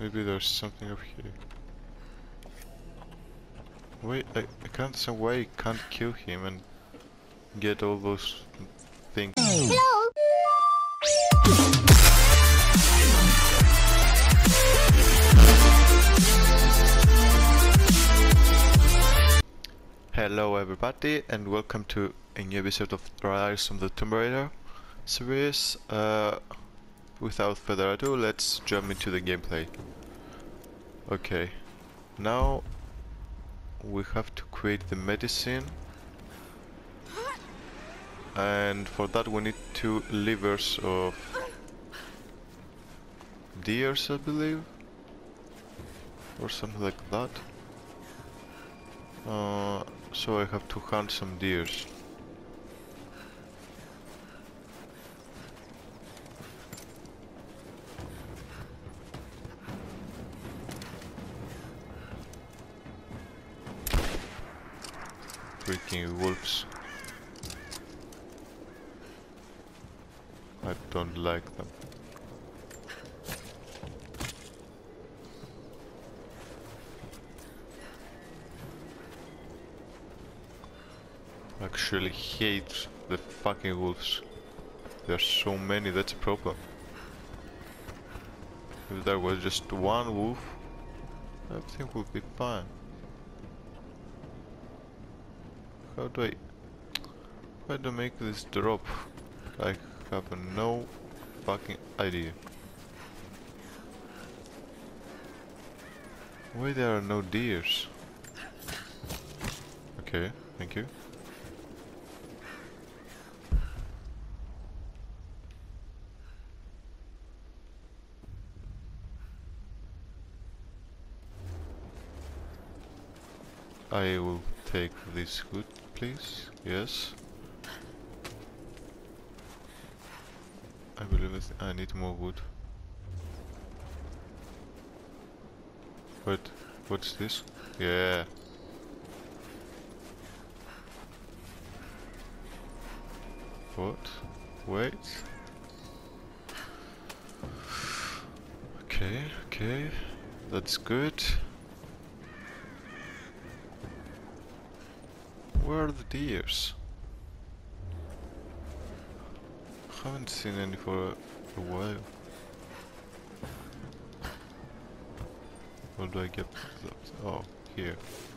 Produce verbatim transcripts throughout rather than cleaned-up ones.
Maybe there's something up here. Wait, I, I can't understand why I can't kill him and get all those things. Hello! Hello everybody and welcome to a new episode of Rise of the Tomb Raider series. Uh, without further ado, let's jump into the gameplay. Okay, now we have to create the medicine, and for that we need two livers of deers, I believe, or something like that. Uh, so I have to hunt some deers. Freaking wolves. I don't like them. Actually hate the fucking wolves. There's so many, that's a problem. If there was just one wolf, everything would be fine. How do I... How do I make this drop? I have no fucking idea. Why there are no deers? Okay, thank you. I will take this wood, please. Yes. I believe it, I need more wood. What? What's this? Yeah. What? Wait. Okay, okay. That's good. Where are the deers? Haven't seen any for a, a while. Where do I get that? Oh, here.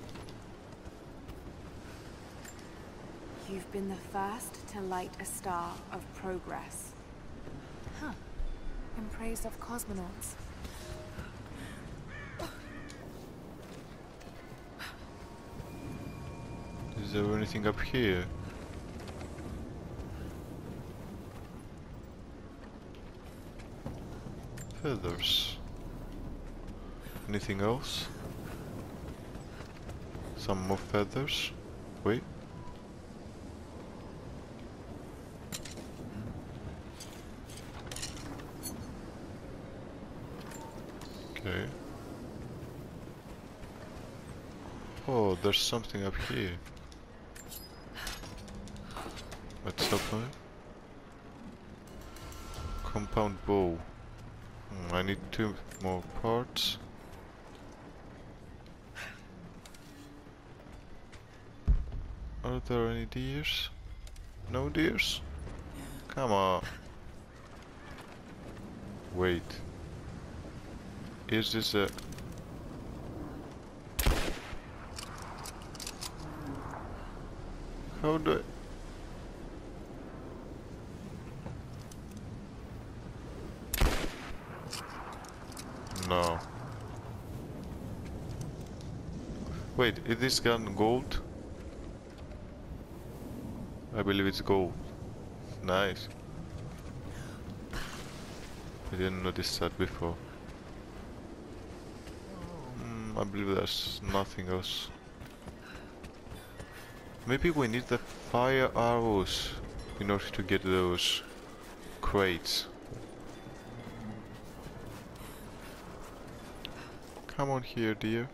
You've been the first to light a star of progress. Huh. In praise of cosmonauts. Is there anything up here? Feathers. Anything else? Some more feathers. Wait. Okay. Oh, there's something up here. What's up there? Compound bow. Hmm, I need two more parts. Are there any deers? No deers? Come on. Wait. Is this a... How do I... No. Wait, is this gun gold? I believe it's gold. Nice. I didn't notice that before. Mm, I believe there's nothing else. Maybe we need the fire arrows in order to get those crates. Come on here, dear.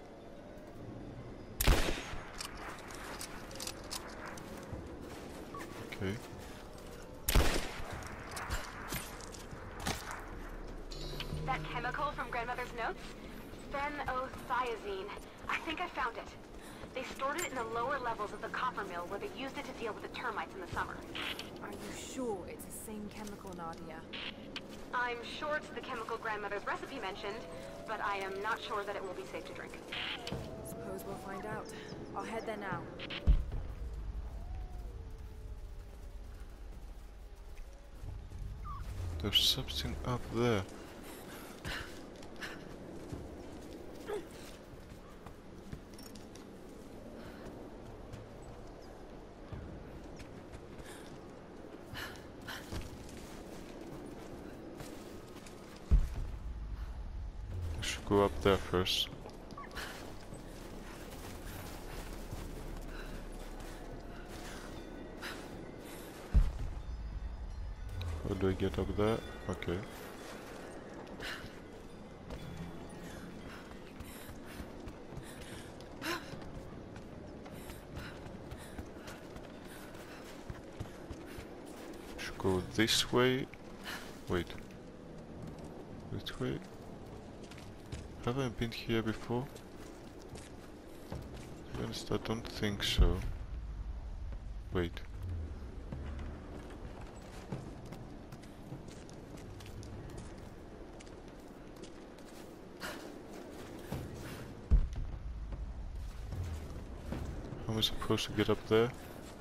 Okay. That chemical from Grandmother's notes? Phenothiazine. I think I found it. They stored it in the lower levels of the copper mill where they used it to deal with the termites in the summer. Are you sure it's the same chemical, Nadia? I'm sure it's the chemical Grandmother's recipe mentioned, but I am not sure that it will be safe to drink. Suppose we'll find out. I'll head there now. There's something up there. I should go up there first. How do I get up there? Okay. Should go this way. Wait. This way? Have I been here before? To be honest, I don't think so. Wait. How am I supposed to get up there?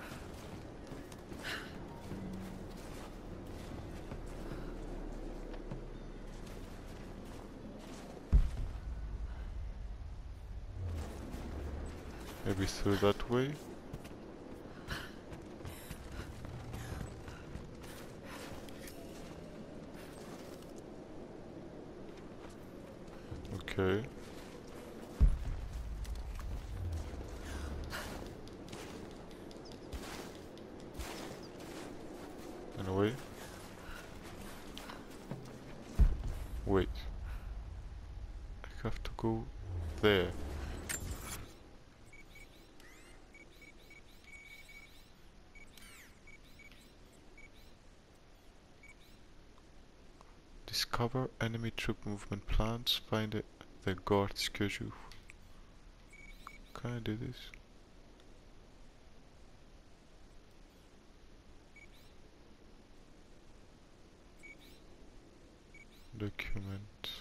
Maybe through that way? Okay. Anyway. Wait. I have to go there. Discover enemy troop movement plans, find the, the guard schedule. Can I do this? Document.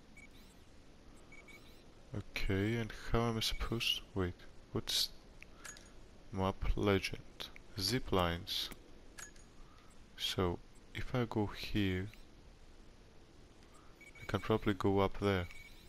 Okay, and how am I supposed to wait? What's map legend? Zip lines. So if I go here, I can probably go up there.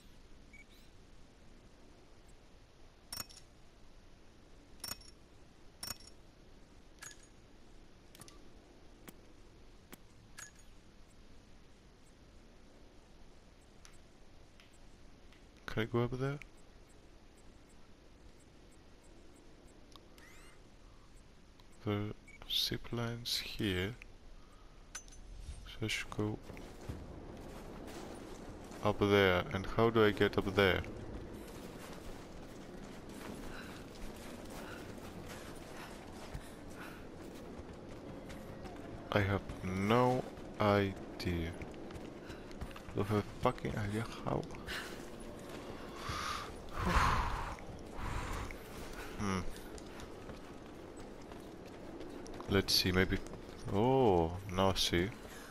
Can I go up there? The zip lines here, so I should go up there. And how do I get up there? I have no idea. Don't have a fucking idea how. Hmm. Let's see, maybe. Oh, now I see.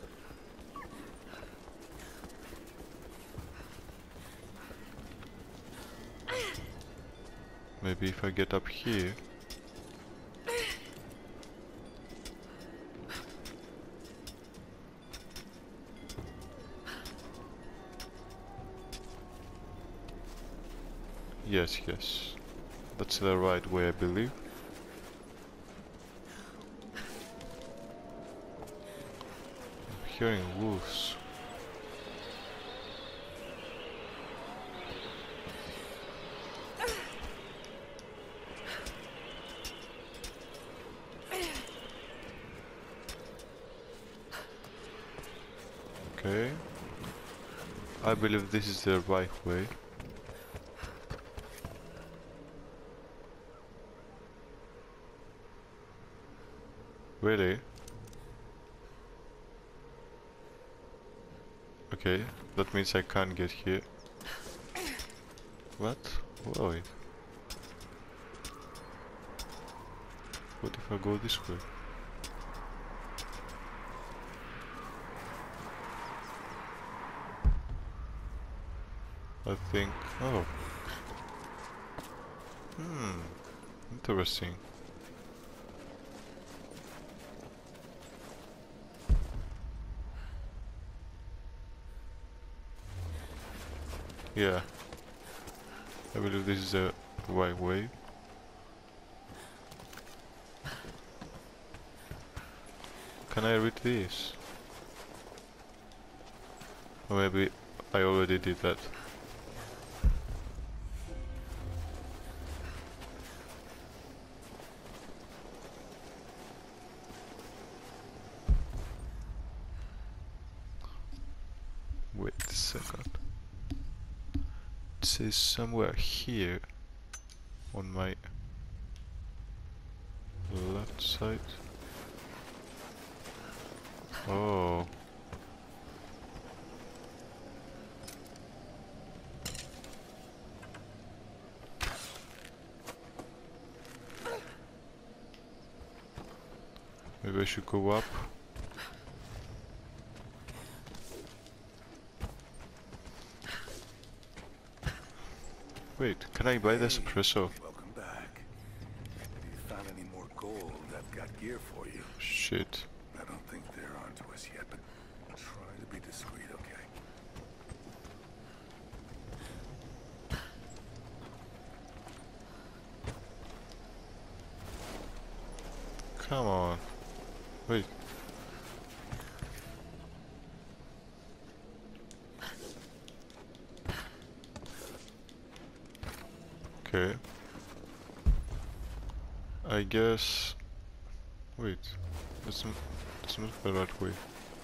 Maybe if I get up here. Yes, yes. That's the right way, I believe. I'm hearing wolves. Okay. I believe this is the right way. Really? Okay, that means I can't get here. What? Wait. What if I go this way? I think... oh. Hmm. Interesting. Yeah. I believe this is the right way. Can I read this? Or maybe I already did that. Wait a second. It says somewhere here on my left side. Oh. Maybe I should go up. Wait, can I buy this espresso? Welcome back. Have you found any more gold? I've got gear for you. Shit. I don't think they're onto us yet, but try to be discreet, okay? Come on. Wait. Okay. I guess... wait. That's not, that's not the right way.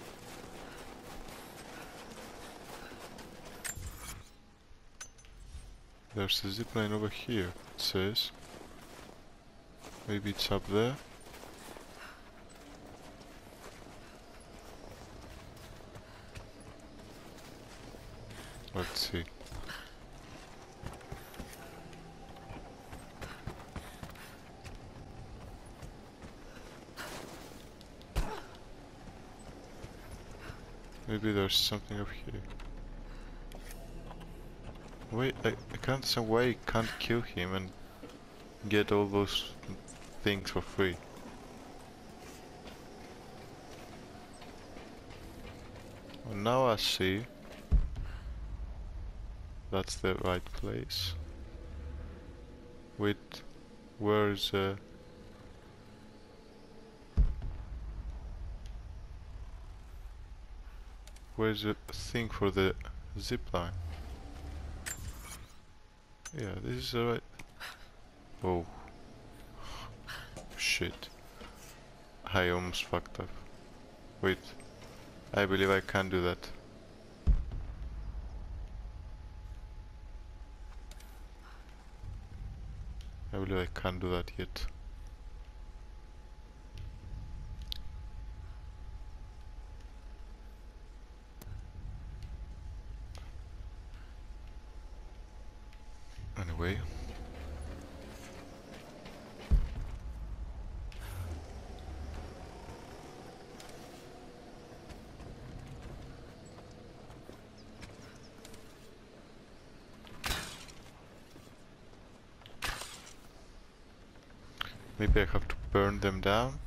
There's a zipline over here, it says. Maybe it's up there. Let's see. Maybe there's something up here. Wait, I, I can't understand why I can't kill him and get all those things for free. Well, now I see. That's the right place. Wait, where's uh... where's the thing for the zipline? Yeah, this is the right... oh. Shit. I almost fucked up. Wait. I believe I can do that. I believe I can't do that yet. Anyway. Maybe I have to burn them down?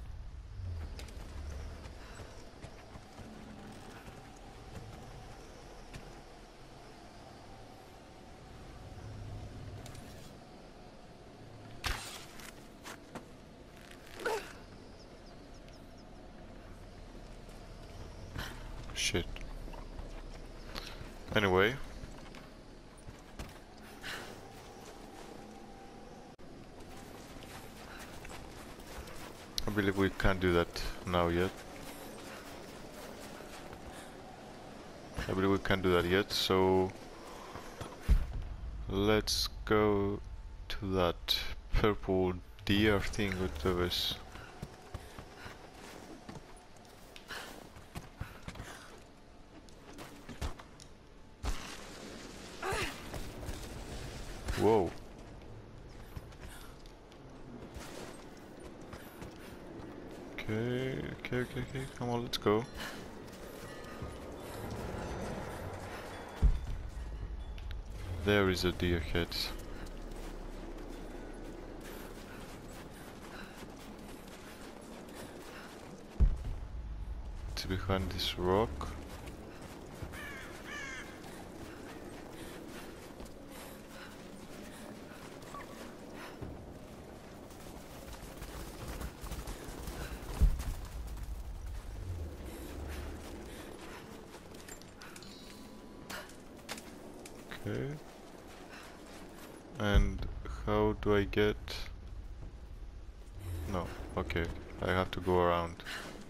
Shit. Anyway. I believe we can't do that now yet. I believe we can't do that yet, so let's go to that purple deer thing with this. okay, okay, come on, let's go. There is a deer head. It's behind this rock. Okay. And how do I get... No, okay. I have to go around.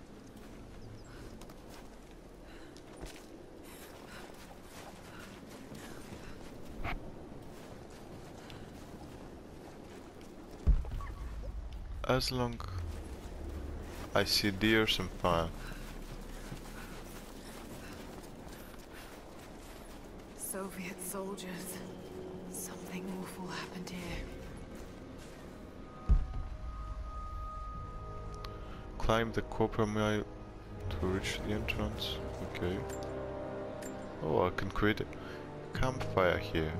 As long I see deer, I'm fine. Soviet soldiers. Something awful happened here. Climb the copper mine to reach the entrance. Okay. Oh, I can create a campfire here.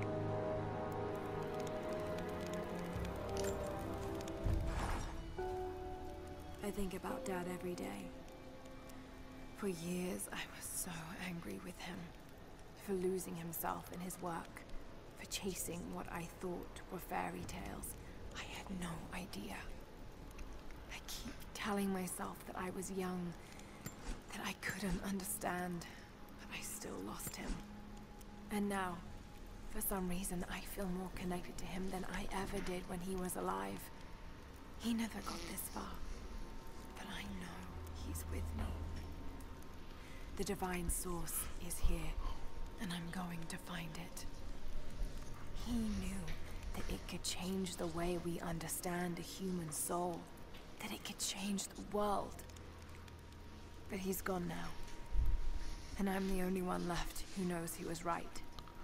I think about Dad every day. For years, I was so angry with him. For losing himself in his work. For chasing what I thought were fairy tales. I had no idea. I keep telling myself that I was young, that I couldn't understand, but I still lost him. And now, for some reason, I feel more connected to him than I ever did when he was alive. He never got this far, but I know he's with me. The divine source is here, and I'm going to find it. He knew that it could change the way we understand a human soul, that it could change the world. But he's gone now, and I'm the only one left who knows he was right.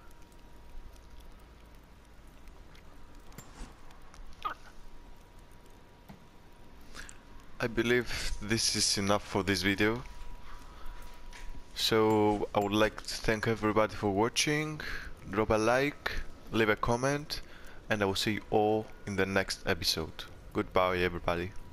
I believe this is enough for this video. So I would like to thank everybody for watching. Drop a like, leave a comment, and I will see you all in the next episode. Goodbye everybody.